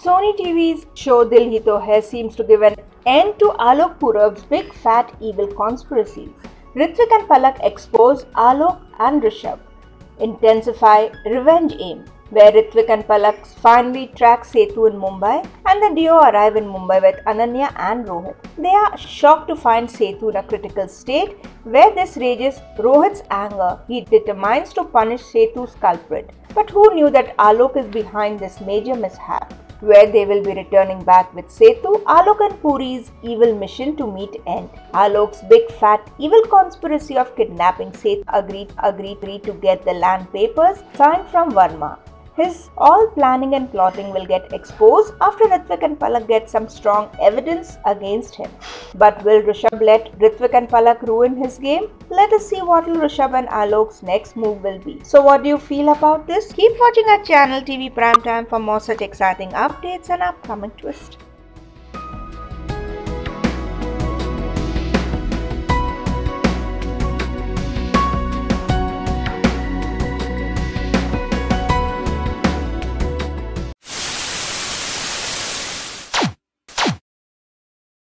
Sony TV's show Dil Hi To Hai seems to give an end to Alok Purab's big fat evil conspiracies. Hrithik and Palak expose Alok and Rishabh. Intensify revenge aim, where Hrithik and Palak finally track Setu in Mumbai and the duo arrive in Mumbai with Ananya and Rohit. They are shocked to find Setu in a critical state. Where this rages Rohit's anger, he determines to punish Setu's culprit. But who knew that Alok is behind this major mishap? Where they will be returning back with Setu, Alok and Puri's evil mission to meet end. Alok's big fat evil conspiracy of kidnapping Setu agreed to get the land papers signed from Verma. His all planning and plotting will get exposed after Hrithik and Palak get some strong evidence against him. But will Rishabh let Hrithik and Palak ruin his game? Let us see what Rishabh and Alok's next move will be. So what do you feel about this? Keep watching our channel TV Primetime for more such exciting updates and upcoming twists.